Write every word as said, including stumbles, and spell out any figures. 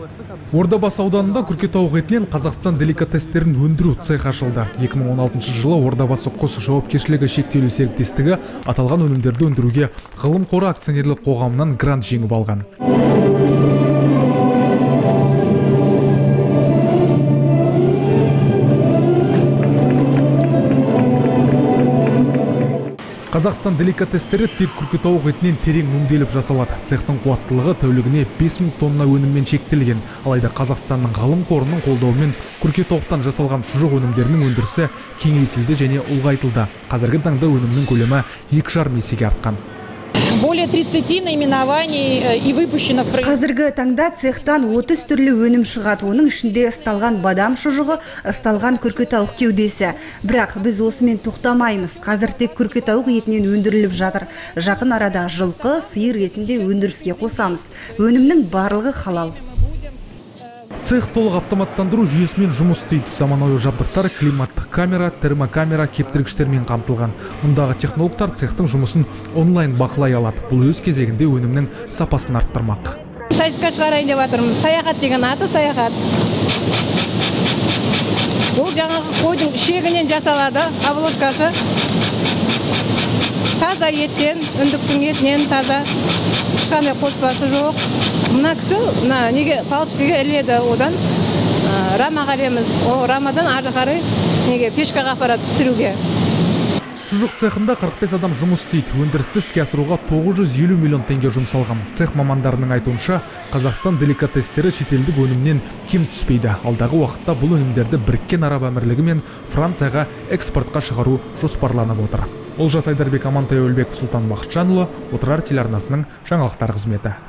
Ордабасы ауданында күркетауық етінен Қазақстан деликатестерін өндіру цех ашылды. екі мың он алтыншы жылы Ордабасы құс жауапкершілігі шектеулі серіктестігі аталған өнімдерді өндіруге ғылым қоры акционерлік қоғамынан грант жеңіп алған. Қазақстан деликатестері тек күркетауық етінен терең өңделіп жасалады. Цехтың қуаттылығы тәулігіне бес мың тонна өніммен шектелген. Алайда Қазақстанның ғалым қорының қолдауымен күркетауықтан жасалған шұжық өнімдерінің өндірісі кеңейтілді және ұлғайтылды. Қазіргі таңда өнімнің көлемі екі жарым есеге артқан. Более тридцати наименований и выпущено в производство. Қазіргі таңда цехтан отыз түрлі өнім шығады. Оның ішінде ысталған бадам шұжығы, ысталған күркетауық кеудесі. Бірақ біз осымен тоқтамаймыз. Қазір тек күркетауық етінен өндіріліп жатыр. Жақын арада жылқы, сиыр етінде өндіріске қосамыз. Өнімнің барлығы халал. Цех толық автоматтандыру жүйесімен жұмыс істейді. Заманауи жабдықтар, климаттық камера, термокамера, кептіргіштермен қамтылған. Мұндағы технологтар цехтың жұмысын онлайн бақылай алады. Бұл өз кезегінде өнімнің сапасын арттырмақ. Сайысқа шығарайын деп жатырмыз. Саяхат деген аты саяхат. Бұл жаңағы қойдың ішегінен жасалады, обложкасы. Таза еттен, үндіктің етінен таза. Ешқандай қоспасы жоқ. Мына кісі неге палышкаға іледі, одан рамаға ілеміз. О, рамадан ары қарай неге пешкаға апарады пісіруге. Шұжық цехында қырық бес адам жұмыс істейді. Өндірісті іске асыруға тоғыз жүз елу миллион теңге жұмсалған. Цех мамандарының айтуынша, Қазақстан деликатестері шетелдік өнімнен кем түспейді. Алдағы уақытта бұл өнімдерді Біріккен Араб Әмірлігі мен Францияға экспортқа шығару жоспарланып отыр. Олжас Айдарбек, Амантай Өлбек, Сұлтан Бақытжанұлы, Отырар телеарнасының жаңалықтар қызметі.